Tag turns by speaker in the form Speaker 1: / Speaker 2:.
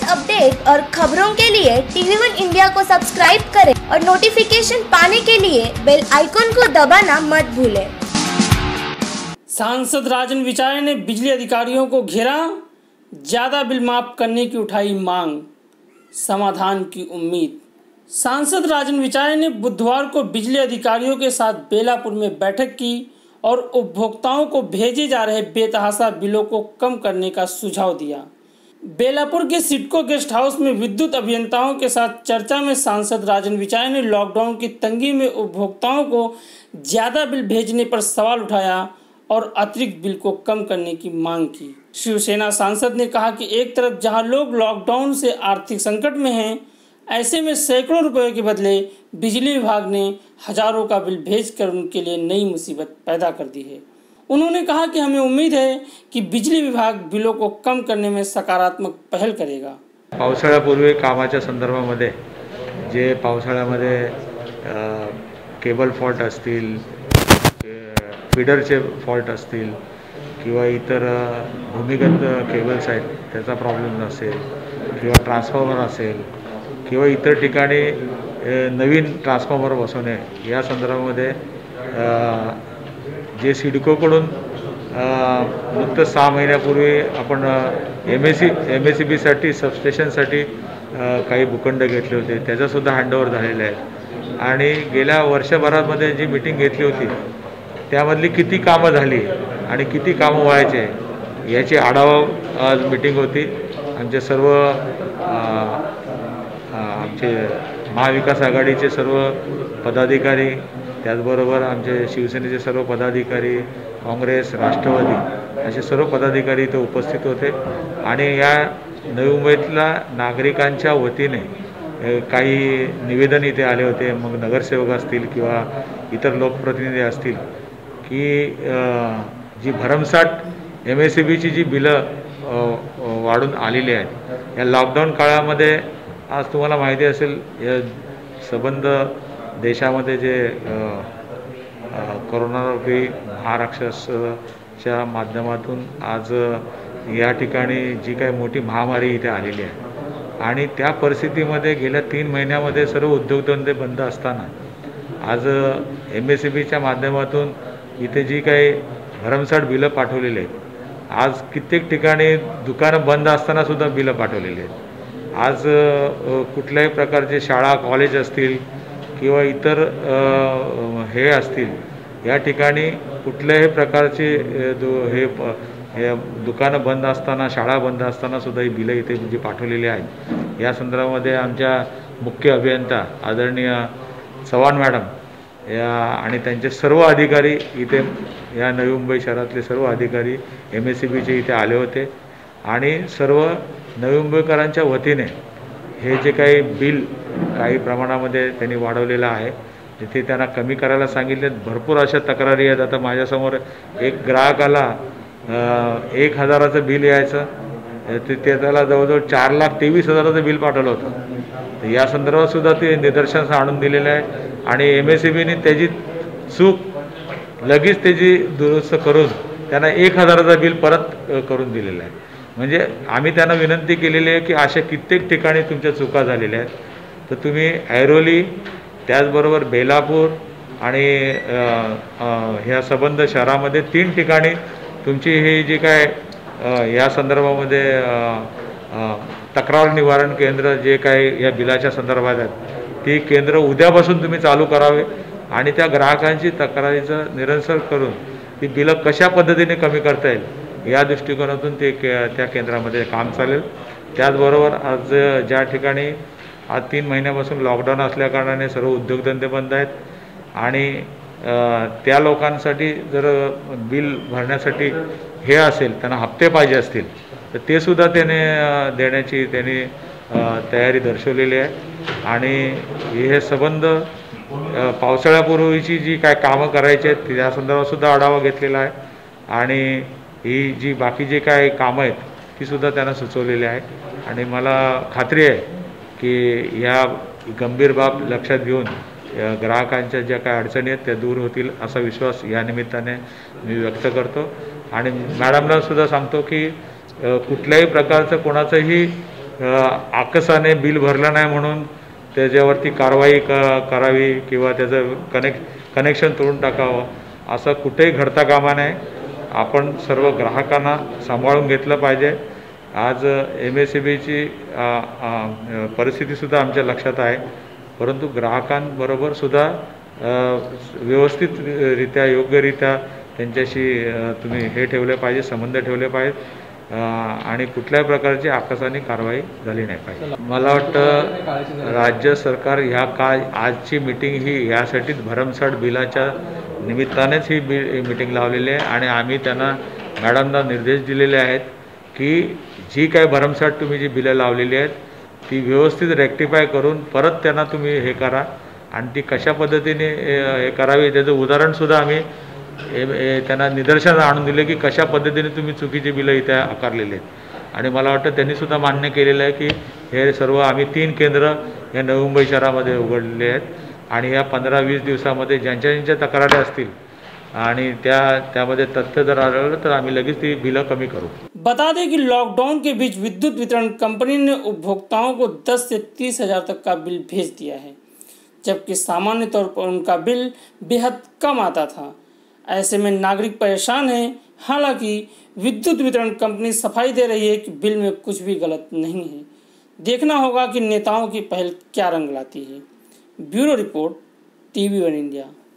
Speaker 1: Update और खबरों के लिए TV1 इंडिया को सब्सक्राइब करें और नोटिफिकेशन पाने के लिए बेल आइकन को दबाना मत भूलें।
Speaker 2: सांसद राजन विचारे ने बिजली अधिकारियों को घेरा, ज़्यादा बिल माफ करने की उठाई मांग, समाधान की उम्मीद। सांसद राजन विचारे ने बुधवार को बिजली अधिकारियों के साथ बेलापुर में बैठक की और उपभोक्ताओं को भेजे जा रहे बेतहाशा बिलों को कम करने का सुझाव दिया। बेलापुर के सिडको गेस्ट हाउस में विद्युत अभियंताओं के साथ चर्चा में सांसद राजन विचारे ने लॉकडाउन की तंगी में उपभोक्ताओं को ज़्यादा बिल भेजने पर सवाल उठाया और अतिरिक्त बिल को कम करने की मांग की। शिवसेना सांसद ने कहा कि एक तरफ जहां लोग लॉकडाउन से आर्थिक संकट में हैं, ऐसे में सैकड़ों रुपए के बदले बिजली विभाग ने हजारों का बिल भेजकर उनके लिए नई मुसीबत पैदा कर दी है। उन्होंने कहा कि हमें उम्मीद है कि बिजली विभाग बिलों को कम करने में सकारात्मक पहल करेगा।
Speaker 3: पावसाळ्यापूर्वी कामाच्या संदर्भामध्ये जे पावसाळ्यामध्ये केबल फॉल्ट असतील, फीडरचे फॉल्ट असतील किंवा इतर भूमिगत केबल्स आहेत त्याचा प्रॉब्लेम असेल किंवा ट्रान्सफॉर्मर असेल किंवा इतर ठिकाणी नवीन ट्रान्सफॉर्मर बसवणे या संदर्भामध्ये जे सिडकोकडून नुकतंच 6 महिन्यापूर्वी आपण MSEBसाठी सबस्टेशनसाठी काही भूखंड घेतले होते, त्याचासुद्धा हँडओव्हर झालेला आहे आणि गेल्या वर्षभरामध्ये जी मीटिंग घेतली होती त्यामधली किती कामं झाली आणि किती कामं व्हायचे याची आढावा आज मीटिंग होती। आमचे सर्व आमचे महाविकास आघाडीचे सर्व पदाधिकारी, त्याचबरोबर आमचे शिवसेनेचे सर्व पदाधिकारी, काँग्रेस, राष्ट्रवादी असे सर्व पदाधिकारी इथे उपस्थित होते आणि या नवी मुंबईतल्या नागरिकांच्या वतीने काही निवेदन इथे आले होते। मग नगरसेवक असतील किंवा इतर लोकप्रतिनिधी असतील की जी भरमसाठ MSEBची जी बिलं वाढून आलेली आहेत या लॉकडाऊन काळामध्ये, आज तुम्हाला माहिती असेल या संबंध देशामध्ये जे कोरोनारूपी महाराक्षसाच्या माध्यमातून आज या ठिकाणी जी काही मोठी महामारी इथे आलेली आहे आणि त्या परिस्थितीमध्ये गेल्या 3 महिन्यामध्ये सर्व उद्योगधंदे बंद असताना आज MSEBच्या माध्यमातून इथे जी काही भरमसाठ बिलं पाठवलेली आहेत, आज कित्येक ठिकाणी दुकानं बंद असताना सुद्धा बिलं पाठवलेली आहेत। आज कुठल्याही प्रकारचे शाळा कॉलेज असतील किंवा इतर हे असतील या ठिकाणी कुठल्याही प्रकारचे हे दुकानं बंद असताना, शाळा बंद असताना सुद्धा ही बिलं इथे जी पाठवलेली आहेत। या संदर्भामध्ये आमच्या मुख्य अभियंता आदरणीय चव्हाण मॅडम या आणि त्यांचे सर्व अधिकारी इथे या नवी मुंबई शहरातले सर्व अधिकारी MSEBचे इथे आले होते आणि सर्व नवी मुंबईकरांच्या वतीने हे जे काही बिल काही प्रमाणामध्ये त्यांनी वाढवलेलं आहे, जिथे त्यांना कमी करायला सांगितले। भरपूर अशा तक्रारी आहेत। आता माझ्यासमोर एक ग्राहकाला 1,000चं बिल यायचं, ते त्याला जवळजवळ 4,23,000चं बिल पाठवलं होतं। तर या संदर्भात सुद्धा ते निदर्शनास आणून दिलेलं आहे आणि MSEBने त्याची चूक लगेच त्याची दुरुस्त करून त्यांना 1,000चं बिल परत करून दिलेलं आहे। म्हणजे आम्ही त्यांना विनंती केलेली आहे की अशा कित्येक ठिकाणी तुमच्या चुका झालेल्या आहेत, तर तुम्ही ऐरोली, त्याचबरोबर बेलापूर आणि ह्या संबंध शहरामध्ये 3 ठिकाणी तुमची ही जी काय या संदर्भामध्ये तक्रार निवारण केंद्र जे काही या बिलाच्या संदर्भात आहेत ती केंद्र उद्यापासून तुम्ही चालू करावे आणि त्या ग्राहकांची तक्रारीचं निरसन करून ती बिलं कशा पद्धतीने कमी करता येईल या दृष्टिकोनातून ते त्या केंद्रामध्ये काम चालेल। त्याचबरोबर आज ज्या ठिकाणी आज 3 महिन्यापासून लॉकडाऊन असल्याकारणाने सर्व उद्योगधंदे बंद आहेत आणि त्या लोकांसाठी जर बिल भरण्यासाठी हे असेल, त्यांना हप्ते पाहिजे असतील तर ते सुद्धा त्याने देण्याची त्यांनी तयारी दर्शवलेली आहे आणि हे संबंध पावसाळ्यापूर्वीची जी काय कामं करायची आहेत त्या संदर्भात सुद्धा आढावा घेतलेला आहे आणि ही जी बाकी जे काय कामं आहेत ती सुद्धा त्यांना सुचवलेली आहे आणि मला खात्री आहे की या गंभीर बाब लक्षात घेऊन ग्राहकांच्या ज्या काय अडचणी आहेत त्या दूर होतील असा विश्वास या निमित्ताने मी व्यक्त करतो आणि मॅडमला सुद्धा सांगतो की कुठल्याही प्रकारचं कोणाचंही आकसाने बिल भरलं नाही म्हणून त्याच्यावरती कारवाई करावी किंवा त्याचं कनेक्शन तोडून टाकावं असं कुठेही घडता कामा नये. आपण सर्व ग्राहकांना सांभाळून घेतलं पाहिजे. आज MSEBची परिस्थितीसुद्धा आमच्या लक्षात आहे, परंतु ग्राहकांबरोबर सुद्धा व्यवस्थितरित्या योग्यरित्या त्यांच्याशी तुम्ही हे ठेवले पाहिजे, संबंध ठेवले पाहिजेत आणि कुठल्याही प्रकारची आकसाने कारवाई झाली नाही पाहिजे. मला वाटतं राज्य सरकार आजची मीटिंग ही यासाठीच भरमसाठ बिलाच्या निमित्तानेच ही मीटिंग लावलेली आहे आणि आम्ही त्यांना मॅडमना निर्देश दिलेले आहेत की जी काय भरमसाठ तुम्ही जी बिलं लावलेली आहेत ती व्यवस्थित रेक्टिफाय करून परत त्यांना तुम्ही हे करा आणि ती कशा पद्धतीने हे करावी त्याचं उदाहरणसुद्धा आम्ही त्यांना निदर्शनास आणून दिले की कशा पद्धतीने तुम्ही चुकीची बिलं इथे आकारलेली आहेत. आणि मला वाटतं त्यांनीसुद्धा मान्य केलेलं आहे की हे सर्व आम्ही 3 केंद्र या नवी मुंबई शहरामध्ये उघडलेले आहेत आणि या 15-20 दिवसामध्ये ज्यांच्या तक्रारी असतील आणि त्यामध्ये तथ्य जर आढळलं तर आम्ही लगेच ती बिलं कमी करू.
Speaker 2: बता दें कि लॉकडाउन के बीच विद्युत वितरण कंपनी ने उपभोक्ताओं को 10 से 30 हज़ार तक का बिल भेज दिया है, जबकि सामान्य तौर पर उनका बिल बेहद कम आता था. ऐसे में नागरिक परेशान हैं. हालांकि विद्युत वितरण कंपनी सफाई दे रही है कि बिल में कुछ भी गलत नहीं है. देखना होगा कि नेताओं की पहल क्या रंग लाती है. Bureau report, TV1 India.